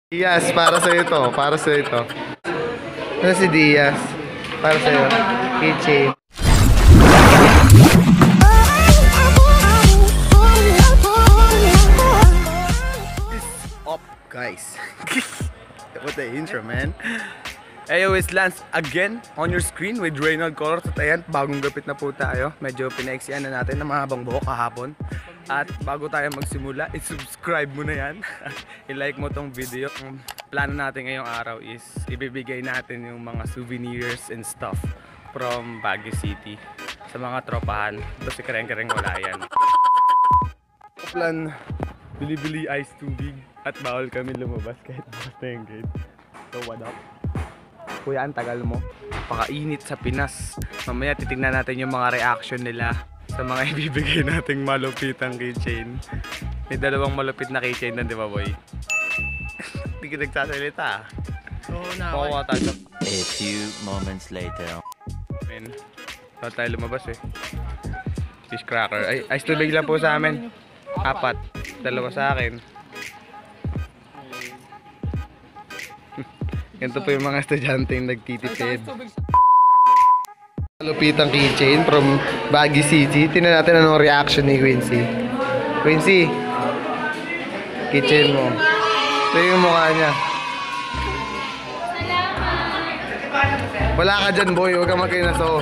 Diaz, para sa'yo to. Para sa'yo to. Ano si Diaz? Para sa'yo. Keychain. Up, guys. What the intro, man. Ayo, it's Lance again on your screen with Reynald Colors. At ayan, bagong gapit na po tayo. Medyo pinaiksiyan na natin ng mahabang buhok kahapon. At bago tayo magsimula, i-subscribe mo na yan. I-like mo tong video. Ang plano natin ngayong araw is ibibigay natin yung mga souvenirs and stuff from Baguio City sa mga tropahan. Ito si Kareng-Kareng wala yan. Plan, bili-bili ice tubig at bawal kami lumabas kahit bukas na yung gate. So what up? Kuya, ang tagal mo. Pakainit sa Pinas. Mamaya titignan natin yung mga reaction nila sa mga ibibigay nating malupitang keychain. May dalawang malupit na keychain na, di ba, boy? Hindi ka nagsasalita. Oo na. Makuha tayo. A few moments later. Men, saan tayo lumabas eh? Fish cracker. Ay, ice tubig lang po sa amin. 4. 2 sa akin. Ganito po yung mga estudyante yung nagtitipid. Malupitang keychain from Baguio City. Tingnan natin anong reaction ni Quincy. Quincy, keychain mo. Ito yung mukha niya. Wala ka dyan, boy. Huwag ka magkinaso.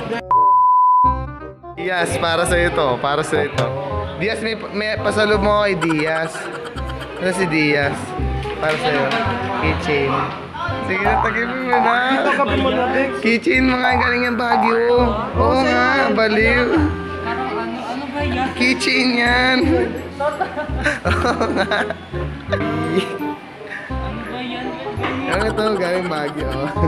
Diaz, para sa'yo to. Para sa'yo to. Diaz, may pasalo mo kay Diaz. Ano si Diaz? Para sa'yo. Keychain. Sige na, tagin mo na. Keychain mga galing yung Baguio. Oo nga, baliw. Ano ba yan? Keychain yan. Oo nga. Ano ba yan? Ano ito, galing Baguio.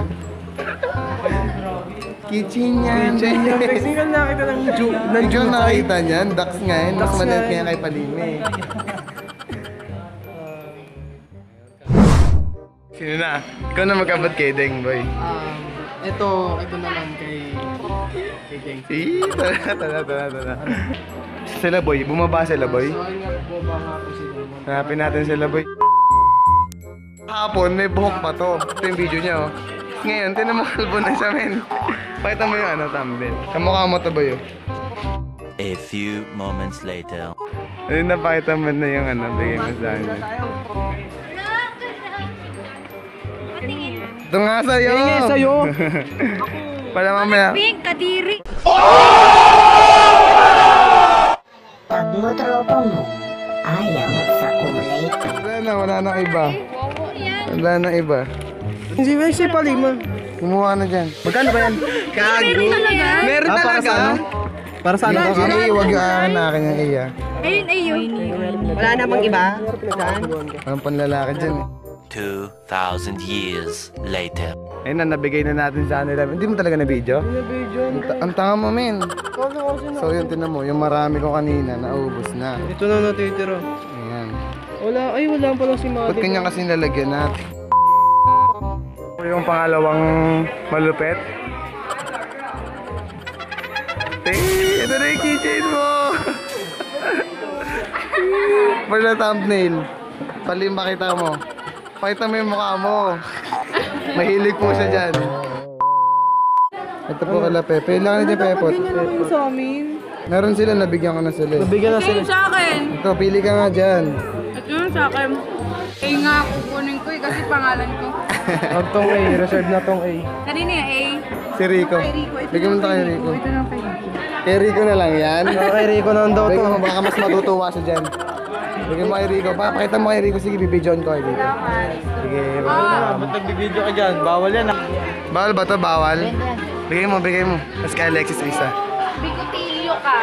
Keychain yan. Kasi nga nakita ng joke. Yung John nakita niyan, ducks nga yan. Mas maliit kaya kay Palime. Sino na? Ikaw na mag-abot kay Deng, boy. Ito naman kay Deng. Tara. Sila, boy. Bumaba sila, boy. So, ayun nga po ba nga po sila. Hanapin natin sila, boy. Hapon, may buhok pa to. Ito yung video niya, oh. Ngayon, tinan mo kalbo na siya, men. Pakita mo yung ano, thumbnail. Kamukha mo to, boy, oh. A few moments later. Ayun, napakita mo na yung ano, bigay mo sa akin. Ito nga sa'yo! Ito nga sa'yo! Para mamaya. Pink, kadiri. Pag mo tropa mo, ayaw sa kulay. Wala na iba. Wala na iba. Si Palima. Kumuha na dyan. Magkano ba yan? Meron talaga? Meron talaga? Para sa ano? Huwag yung akin yung iya. Ayun. Wala namang iba? Walang panlalaki dyan eh. 2,000 years later. Ayun na, nabigay na natin sa kanila. Hindi mo talaga na-video? Ang tanga mo, men. So yun, tinan mo, yung marami ko kanina, naubos na. Ito na natitira. Ayan. Wala pala si Ba't Madi. kanya kasi lalagyan natin? Yung pangalawang malupet. Ito na yung keychain mo! Para thumbnail. Palim, makita mo. Pakita mo yung mukha mo. Mahilig po siya dyan. Ito po kala Pepe. Ilangan na dyan, Pepot. Sa amin. Meron sila, nabigyan ko na sila. Nabigyan na sila. Sa akin. Ito, pili ka nga dyan. Ito yung sa akin. Nga, kukunin ko kasi pangalan ko. Huwag tong A. Reserve na tong A. Kanina yung A. Si Rico. Kay Rico. Ito Bigyan mo yung ito kay kay Rico. Ito yung kay Rico. Kay Rico na lang yan. Okay, Rico na daw to. Bigyan mo, baka mas matutuwa siya dyan. Bigyan mo kay Rico. Pakita mo kay Rico. Sige, bibidyoan ko kay Rico. Sige. Ba't nagbibideo ka dyan? Bawal yan ah. Bawal ba to? Bawal? Bigay mo. Tapos kay Alexis isa. Bigotilyo ka.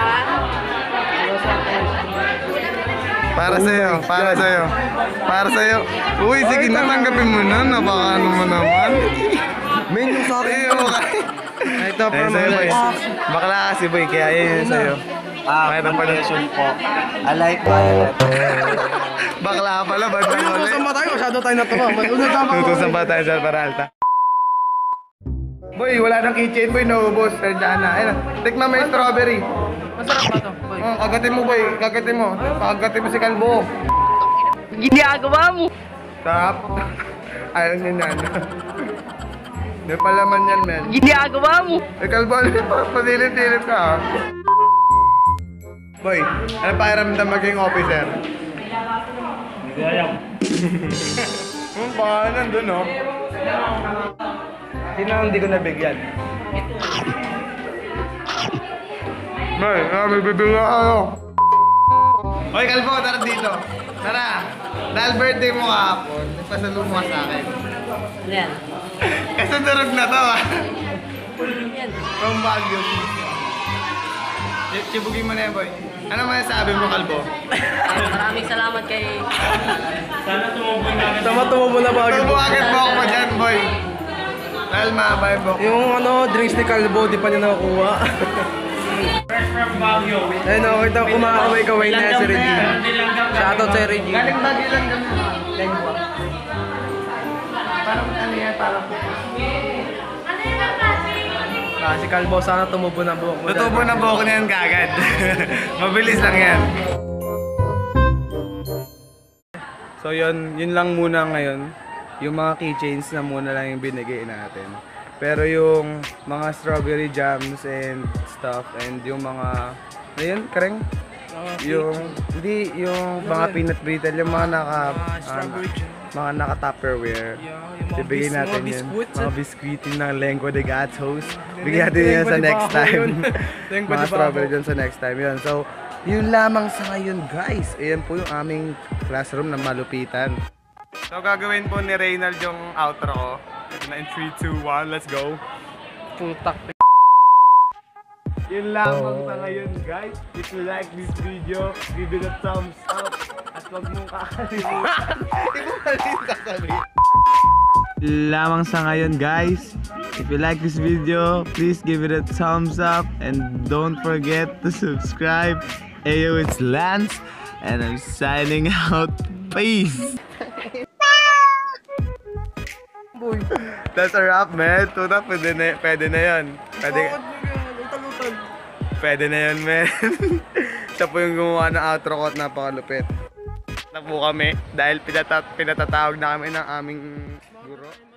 Para sa'yo. Uy, sige, natanggapin mo na. Napakaano mo naman. Menu sa akin. Ito Ayun sa'yo, boy. Bakla kasi, boy. Kaya yun sa'yo. Congratulations po. I like violet. Bakla pala, ba't na ulit? Utusan ba tayo? Masyado tayo natuwa. Tutusan pa tayo sa Paralta. Boy, wala nang keychain, boy. Naubos. Tandaan na. Ayun, tikman mo yung strawberry. Masarap ba ito? Boy? Kagatin mo, boy. Kagatin mo si Kalbo. Ginagawa mo. Sarap. Ayaw niya na. May palaman yan, men. Ginagawa mo. Kalbo, pasilip-silip ka, ha? Boy, ano pakiramdam maging officer? Hindi ko alam. Baka nandun, no? Sino ang hindi ko nabigyan? May bibigyan kayo. Hoy, Kalbo, tara dito. Tara. Dahil birthday mo kahapon, nagpasalong mo sa akin. Yan. Kasi durog na to, ha? Yan. From Baguio. Chibugin mo na yan, boy. Ano masasabi mo, Kalbo? Maraming salamat kay... Tama tumubo na ba? Tubuhagan mo ako dyan, boy. Dahil mahaba yung buhok. Yung drinks ni Calvo, di pa niya nakukuha. Ayun o, kita kumakaway-kaway na si Reggie. Shoutout sa Reggie. Galing Baguio lang kami. Lengua. Parang ano yan, parang... Si Calvo, sana tumubo na buhok mo. Tutubo na buhok na yan kagad. Mabilis lang yan. So yun lang muna ngayon. Yung mga keychains na muna lang yung binigay natin. Pero yung mga strawberry jams and stuff and yung mga... Ayun, kareng? Hindi, yung mga peanut brittle, yung mga mga naka-tupperware. Ibigay natin yun. Mga biskuit ng lengua de gatos. Bigyan natin yun sa next time. Mga strawberry dyan sa next time yun. So, yun lamang sa ngayon, guys. Ayan po yung aming classroom na malupitan. So, gagawin po ni Reynald yung outro ko. Ito na in 3, 2, 1, let's go. Putak. Yun lamang sa ngayon, guys. If you like this video, give it a thumbs up. At huwag mong kakalimutan. Hindi mo mali sasabihin. Lamang sa ngayon, guys. If you like this video, please give it a thumbs up. And don't forget to subscribe. Ayo, it's Lance. And I'm signing out. Peace! That's a wrap, man. Tuta, pwede na yun. Pwede na yun, man. Siya po yung gumawa ng outro ko at napakalupit. Na po kami dahil pinatatawag na kami ng aming guro.